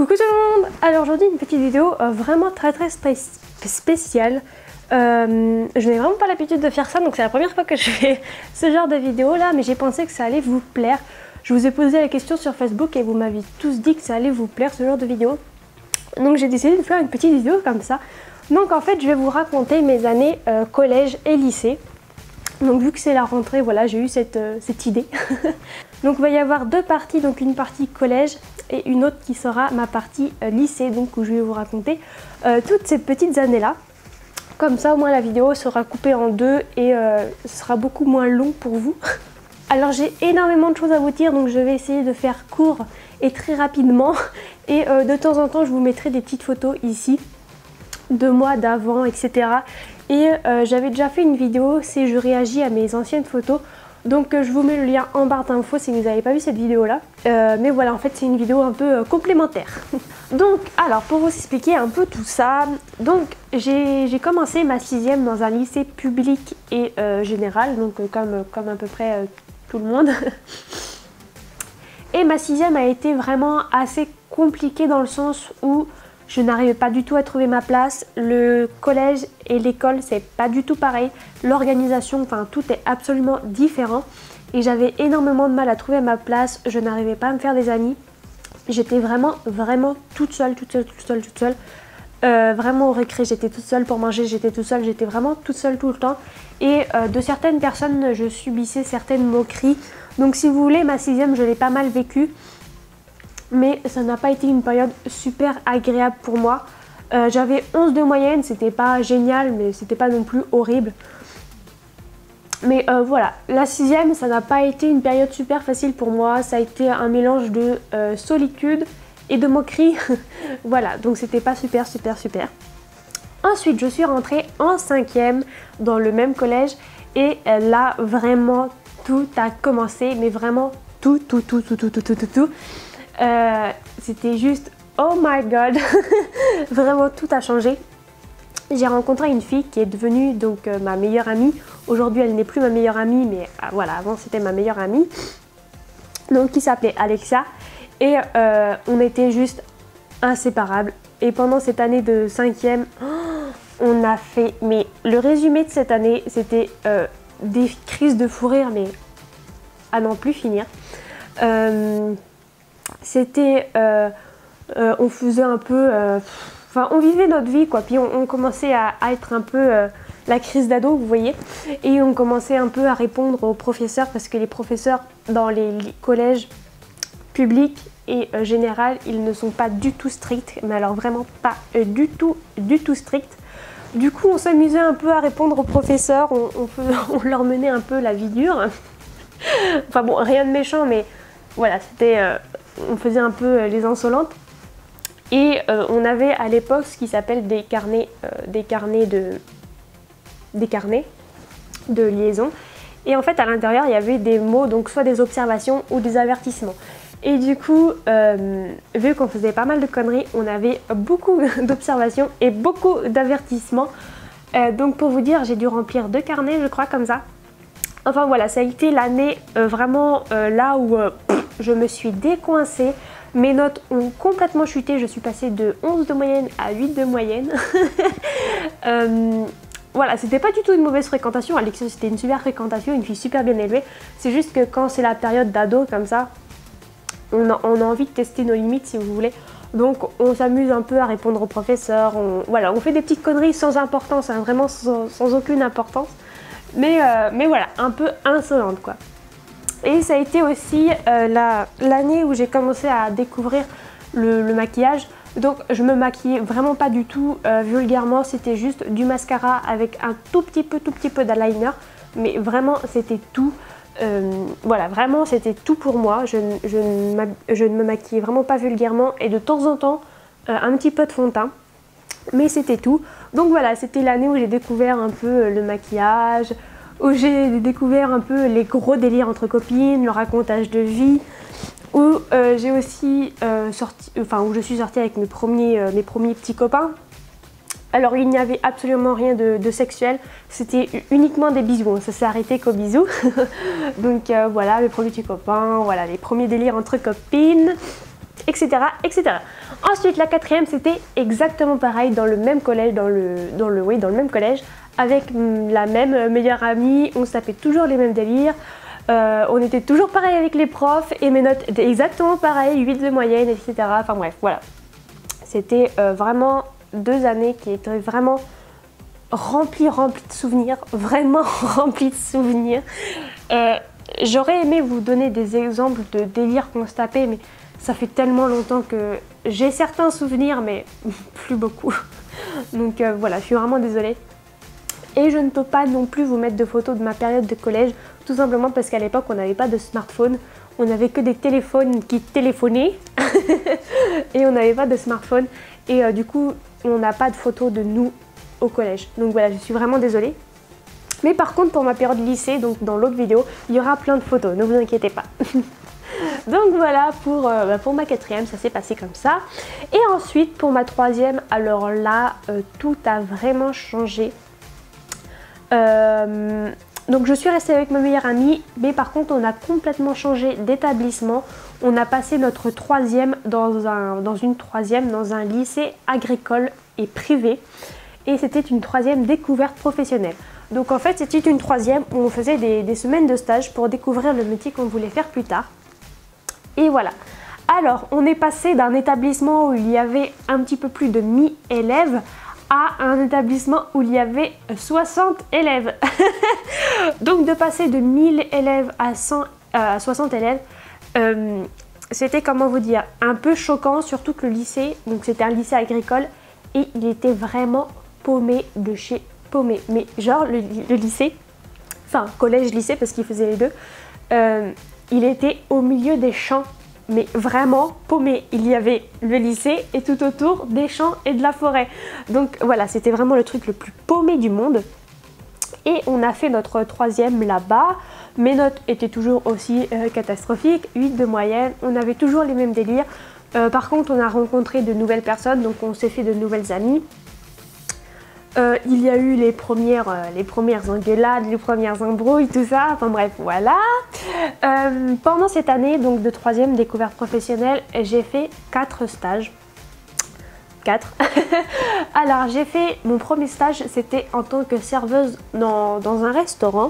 Coucou tout le monde. Alors aujourd'hui une petite vidéo vraiment très spéciale. Je n'ai vraiment pas l'habitude de faire ça, donc c'est la première fois que je fais ce genre de vidéo là, mais j'ai pensé que ça allait vous plaire. Je vous ai posé la question sur Facebook et vous m'avez tous dit que ça allait vous plaire ce genre de vidéo. Donc j'ai décidé de faire une petite vidéo comme ça. Donc en fait je vais vous raconter mes années collège et lycée. Donc vu que c'est la rentrée, voilà, j'ai eu cette idée. Donc il va y avoir deux parties, donc une partie collège et une autre qui sera ma partie lycée, donc où je vais vous raconter toutes ces petites années là. Comme ça au moins la vidéo sera coupée en deux et ce sera beaucoup moins long pour vous. Alors j'ai énormément de choses à vous dire, donc je vais essayer de faire court et très rapidement. Et de temps en temps je vous mettrai des petites photos ici de moi d'avant, etc. Et j'avais déjà fait une vidéo, c'est je réagis à mes anciennes photos. Donc je vous mets le lien en barre d'infos si vous n'avez pas vu cette vidéo là. Mais voilà, en fait c'est une vidéo un peu complémentaire. Donc alors pour vous expliquer un peu tout ça, donc j'ai commencé ma 6e dans un lycée public et général, donc comme à peu près tout le monde. Et ma 6e a été vraiment assez compliquée dans le sens où je n'arrivais pas du tout à trouver ma place. Le collège et l'école, c'est pas du tout pareil. L'organisation, enfin tout est absolument différent. Et j'avais énormément de mal à trouver ma place. Je n'arrivais pas à me faire des amis. J'étais vraiment toute seule. Vraiment au récré, j'étais toute seule pour manger, j'étais toute seule. J'étais vraiment toute seule tout le temps. Et de certaines personnes, je subissais certaines moqueries. Donc si vous voulez, ma 6e, je l'ai pas mal vécue. Mais ça n'a pas été une période super agréable pour moi. J'avais 11 de moyenne, c'était pas génial, mais c'était pas non plus horrible. Mais voilà, la 6e, ça n'a pas été une période super facile pour moi. Ça a été un mélange de solitude et de moquerie. Voilà, donc c'était pas super. Ensuite, je suis rentrée en 5e dans le même collège. Et là, vraiment, tout a commencé. Mais vraiment, tout. C'était juste oh my god. Vraiment tout a changé. J'ai rencontré une fille qui est devenue donc ma meilleure amie. Aujourd'hui elle n'est plus ma meilleure amie, mais voilà, avant c'était ma meilleure amie, donc qui s'appelait Alexia. Et on était juste inséparables. Et pendant cette année de 5e, on a fait, mais le résumé de cette année c'était des crises de fou rire, mais à n'en plus finir. C'était, on faisait un peu, enfin on vivait notre vie quoi, puis on commençait à être un peu la crise d'ado, vous voyez, et on commençait un peu à répondre aux professeurs, parce que les professeurs dans les collèges publics et général, ils ne sont pas du tout stricts, mais alors vraiment pas du tout stricts. Du coup on s'amusait un peu à répondre aux professeurs, on leur menait un peu la vie dure. Enfin bon, rien de méchant, mais voilà, c'était... on faisait un peu les insolentes. Et on avait à l'époque ce qui s'appelle des carnets de liaison. Et en fait à l'intérieur il y avait des mots, donc soit des observations ou des avertissements. Et du coup, vu qu'on faisait pas mal de conneries, on avait beaucoup d'observations et beaucoup d'avertissements. Donc pour vous dire, j'ai dû remplir 2 carnets, je crois, comme ça. Enfin voilà, ça a été l'année vraiment là où je me suis décoincée. Mes notes ont complètement chuté, je suis passée de 11 de moyenne à 8 de moyenne. Voilà, c'était pas du tout une mauvaise fréquentation. Alexia, c'était une super fréquentation, une fille super bien élevée. C'est juste que quand c'est la période d'ado comme ça, on a envie de tester nos limites si vous voulez. Donc on s'amuse un peu à répondre aux professeurs. Voilà, on fait des petites conneries sans importance, hein, vraiment sans aucune importance. Mais voilà, un peu insolente quoi. Et ça a été aussi l'année où j'ai commencé à découvrir le maquillage. Donc je me maquillais vraiment pas du tout vulgairement, c'était juste du mascara avec un tout petit peu d'eyeliner. Mais vraiment c'était tout. Voilà, vraiment c'était tout pour moi. Je ne me maquillais vraiment pas vulgairement et de temps en temps un petit peu de fond de teint. Mais c'était tout. Donc voilà, c'était l'année où j'ai découvert un peu le maquillage, où j'ai découvert un peu les gros délires entre copines, le racontage de vie, où j'ai aussi où je suis sortie avec mes premiers petits copains. Alors il n'y avait absolument rien de sexuel, c'était uniquement des bisous, ça s'est arrêté qu'aux bisous. Donc voilà, mes premiers petits copains, voilà, les premiers délires entre copines. etc., etc. Ensuite, la quatrième, c'était exactement pareil, dans le même collège, dans le même collège, avec la même meilleure amie, on se tapait toujours les mêmes délires, on était toujours pareil avec les profs, et mes notes étaient exactement pareilles, 8 de moyenne, etc. Enfin bref, voilà. C'était vraiment 2 années qui étaient vraiment remplies de souvenirs, vraiment remplies de souvenirs. J'aurais aimé vous donner des exemples de délires qu'on se tapait, mais ça fait tellement longtemps que j'ai certains souvenirs, mais plus beaucoup. Donc voilà, je suis vraiment désolée. Et je ne peux pas non plus vous mettre de photos de ma période de collège, tout simplement parce qu'à l'époque, on n'avait pas de smartphone. On n'avait que des téléphones qui téléphonaient et on n'avait pas de smartphone. Et du coup, on n'a pas de photos de nous au collège. Donc voilà, je suis vraiment désolée. Mais par contre, pour ma période lycée, donc dans l'autre vidéo, il y aura plein de photos, ne vous inquiétez pas. Donc voilà, pour ma quatrième, ça s'est passé comme ça. Et ensuite, pour ma troisième, alors là, tout a vraiment changé. Donc je suis restée avec ma meilleure amie, mais par contre, on a complètement changé d'établissement. On a passé notre troisième dans un lycée agricole et privé. Et c'était une troisième découverte professionnelle. Donc en fait, c'était une troisième où on faisait des semaines de stage pour découvrir le métier qu'on voulait faire plus tard. Et voilà. Alors, on est passé d'un établissement où il y avait un petit peu plus de 1000 élèves à un établissement où il y avait 60 élèves. Donc de passer de 1000 élèves à 60 élèves, c'était, comment vous dire, un peu choquant, surtout que le lycée, donc c'était un lycée agricole, et il était vraiment paumé de chez paumé. Mais genre le lycée, enfin collège-lycée parce qu'il faisait les deux, il était au milieu des champs, mais vraiment paumé. Il y avait le lycée et tout autour des champs et de la forêt. Donc voilà, c'était vraiment le truc le plus paumé du monde. Et on a fait notre troisième là-bas. Mes notes étaient toujours aussi catastrophiques, 8 de moyenne. On avait toujours les mêmes délires. Par contre, on a rencontré de nouvelles personnes, donc on s'est fait de nouvelles amies. Il y a eu les premières engueulades, les premières embrouilles, tout ça, enfin bref, voilà. Pendant cette année donc de troisième découverte professionnelle, j'ai fait 4 stages. 4. Alors j'ai fait mon premier stage, c'était en tant que serveuse dans un restaurant.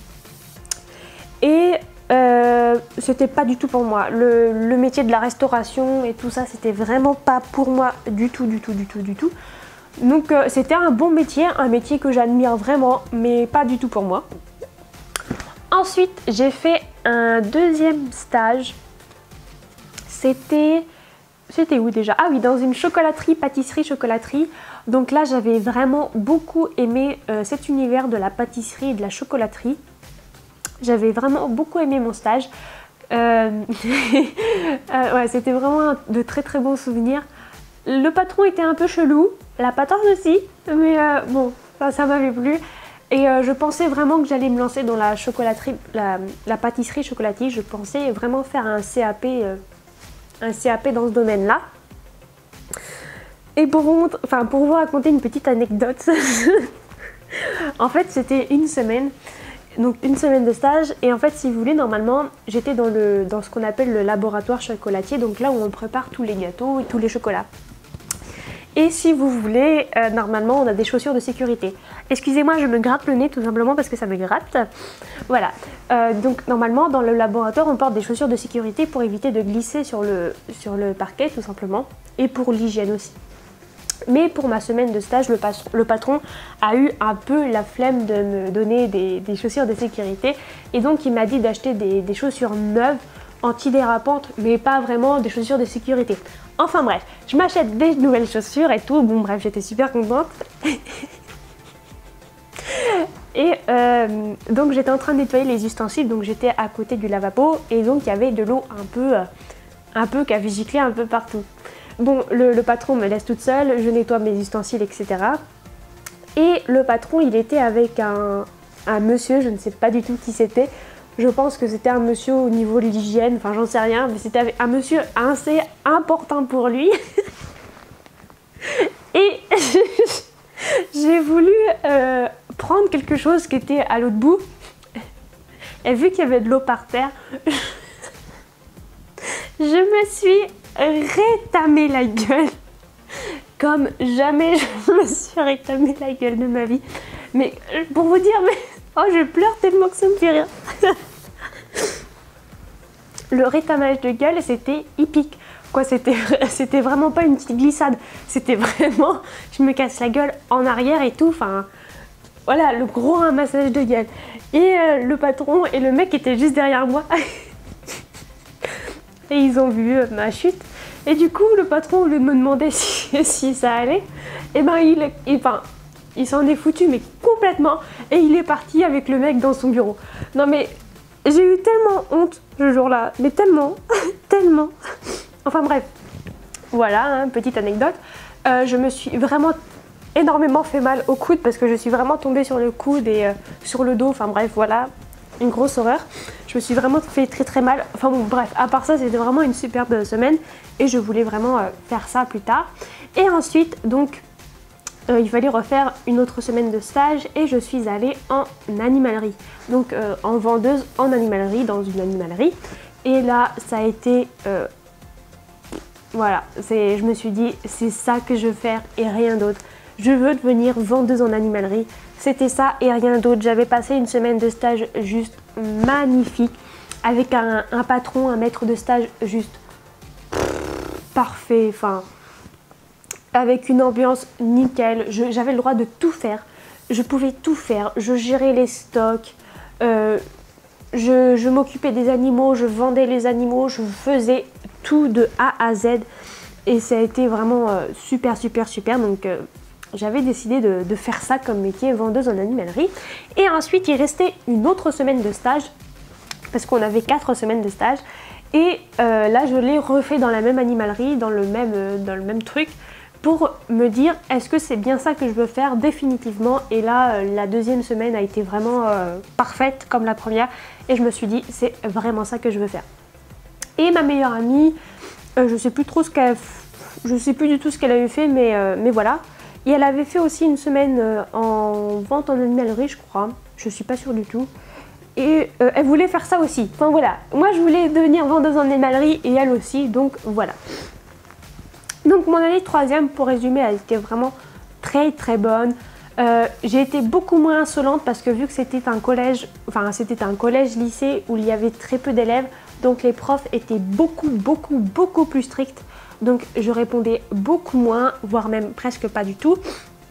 Et c'était pas du tout pour moi. Le métier de la restauration et tout ça, c'était vraiment pas pour moi du tout. Donc c'était un bon métier, un métier que j'admire vraiment, mais pas du tout pour moi. Ensuite, j'ai fait un deuxième stage. C'était où déjà? Ah oui, dans une chocolaterie, pâtisserie-chocolaterie. Donc là, j'avais vraiment beaucoup aimé cet univers de la pâtisserie et de la chocolaterie. J'avais vraiment beaucoup aimé mon stage. Ouais, c'était vraiment de très bons souvenirs. Le patron était un peu chelou, la patronne aussi, mais bon, ça m'avait plu. Et je pensais vraiment que j'allais me lancer dans la chocolaterie, la pâtisserie chocolatée. Je pensais vraiment faire un CAP dans ce domaine-là. Et pour vous raconter une petite anecdote, en fait c'était une semaine. Donc une semaine de stage, et en fait si vous voulez, normalement j'étais dans ce qu'on appelle le laboratoire chocolatier, donc là où on prépare tous les gâteaux et tous les chocolats. Et si vous voulez, normalement on a des chaussures de sécurité. Excusez-moi, je me gratte le nez tout simplement parce que ça me gratte. Voilà, donc normalement dans le laboratoire on porte des chaussures de sécurité pour éviter de glisser sur le parquet tout simplement, et pour l'hygiène aussi. Mais pour ma semaine de stage, le patron a eu un peu la flemme de me donner des chaussures de sécurité. Et donc il m'a dit d'acheter des chaussures neuves, antidérapantes, mais pas vraiment des chaussures de sécurité. Enfin bref, je m'achète des nouvelles chaussures et tout. Bon bref, j'étais super contente. Et donc j'étais en train de nettoyer les ustensiles, donc j'étais à côté du lavabo. Et donc il y avait de l'eau un peu qui avait giclé un peu partout. Bon, le patron me laisse toute seule, je nettoie mes ustensiles, etc. Et le patron, il était avec un monsieur, je ne sais pas du tout qui c'était. Je pense que c'était un monsieur au niveau de l'hygiène, enfin j'en sais rien, mais c'était un monsieur assez important pour lui. Et j'ai voulu prendre quelque chose qui était à l'autre bout. Et vu qu'il y avait de l'eau par terre, je me suis rétamé la gueule comme jamais je me suis rétamé la gueule de ma vie. Mais pour vous dire, mais oh, je pleure tellement que ça me fait rire. Le rétamage de gueule, c'était hippique. Quoi, c'était vraiment pas une petite glissade. C'était vraiment, je me casse la gueule en arrière et tout. Enfin, voilà, le gros ramassage de gueule. Et le patron et le mec étaient juste derrière moi. Et ils ont vu ma chute. Et du coup, le patron, au lieu de me demander si ça allait, et ben il s'en est foutu, mais complètement. Et il est parti avec le mec dans son bureau. Non mais, j'ai eu tellement honte ce jour-là. Mais tellement, tellement. Enfin bref, voilà, hein, petite anecdote. Je me suis vraiment énormément fait mal au coude parce que je suis vraiment tombée sur le coude et sur le dos. Enfin bref, voilà, une grosse horreur. Je me suis vraiment fait très très mal. Enfin bon, bref, à part ça, c'était vraiment une superbe semaine et je voulais vraiment faire ça plus tard. Et ensuite, donc, il fallait refaire une autre semaine de stage et je suis allée en animalerie. Donc en vendeuse en animalerie, dans une animalerie. Et là, ça a été... voilà, je me suis dit, c'est ça que je veux faire et rien d'autre. Je veux devenir vendeuse en animalerie. C'était ça et rien d'autre. J'avais passé une semaine de stage juste magnifique. Avec un patron, un maître de stage juste parfait. Enfin, avec une ambiance nickel. J'avais le droit de tout faire. Je pouvais tout faire. Je gérais les stocks. Je m'occupais des animaux. Je vendais les animaux. Je faisais tout de A à Z. Et ça a été vraiment super, super, super. Donc, j'avais décidé de faire ça comme métier, vendeuse en animalerie. Et ensuite, il restait une autre semaine de stage. Parce qu'on avait 4 semaines de stage. Et là, je l'ai refait dans la même animalerie, dans le même truc. Pour me dire, est-ce que c'est bien ça que je veux faire définitivement? Et là, la deuxième semaine a été vraiment parfaite comme la première. Et je me suis dit, c'est vraiment ça que je veux faire. Et ma meilleure amie, je sais plus trop ce qu'elle... Je sais plus du tout ce qu'elle avait fait, mais voilà. Et elle avait fait aussi une semaine en vente en animalerie, je crois. Je suis pas sûre du tout. Et elle voulait faire ça aussi. Enfin voilà, moi je voulais devenir vendeuse en animalerie et elle aussi, donc voilà. Donc mon année de troisième, pour résumer, elle était vraiment très très bonne. J'ai été beaucoup moins insolente parce que vu que c'était un collège, enfin c'était un collège-lycée où il y avait très peu d'élèves, donc les profs étaient beaucoup plus stricts. Donc je répondais beaucoup moins, voire même presque pas du tout.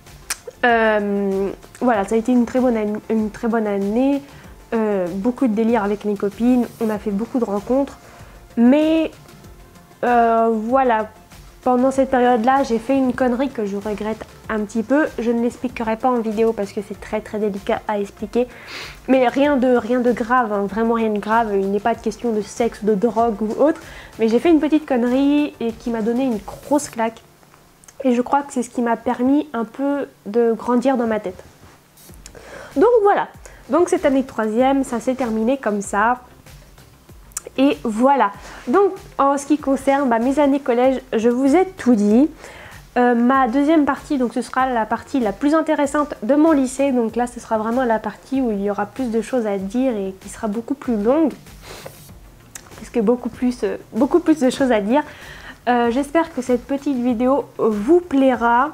Voilà, ça a été une très bonne année. Beaucoup de délire avec mes copines, on a fait beaucoup de rencontres. Mais voilà, pendant cette période-là, j'ai fait une connerie que je regrette un petit peu. Je ne l'expliquerai pas en vidéo parce que c'est très très délicat à expliquer. Mais rien de grave, hein, vraiment rien de grave. Il n'est pas de question de sexe, de drogue ou autre. Mais j'ai fait une petite connerie et qui m'a donné une grosse claque. Et je crois que c'est ce qui m'a permis un peu de grandir dans ma tête. Donc voilà. Donc cette année de troisième, ça s'est terminé comme ça. Et voilà. Donc en ce qui concerne mes années collège, je vous ai tout dit. Ma deuxième partie, donc ce sera la partie la plus intéressante de mon lycée. Donc là, ce sera vraiment la partie où il y aura plus de choses à dire et qui sera beaucoup plus longue. Parce que beaucoup plus de choses à dire. J'espère que cette petite vidéo vous plaira.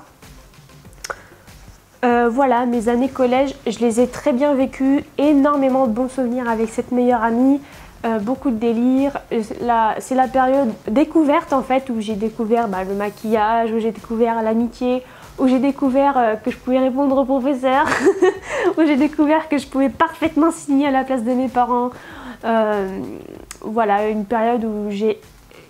Voilà, mes années collège, je les ai très bien vécues, énormément de bons souvenirs avec cette meilleure amie, beaucoup de délire. C'est la période découverte en fait, où j'ai découvert le maquillage, où j'ai découvert l'amitié, où j'ai découvert que je pouvais répondre au professeur, où j'ai découvert que je pouvais parfaitement signer à la place de mes parents. Voilà, une période où j'ai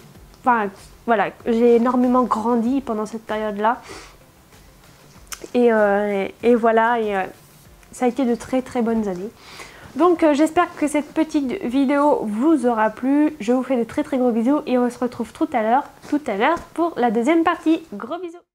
énormément grandi pendant cette période-là. Et voilà, ça a été de très très bonnes années. Donc j'espère que cette petite vidéo vous aura plu. Je vous fais de très très gros bisous et on se retrouve tout à l'heure pour la deuxième partie. Gros bisous.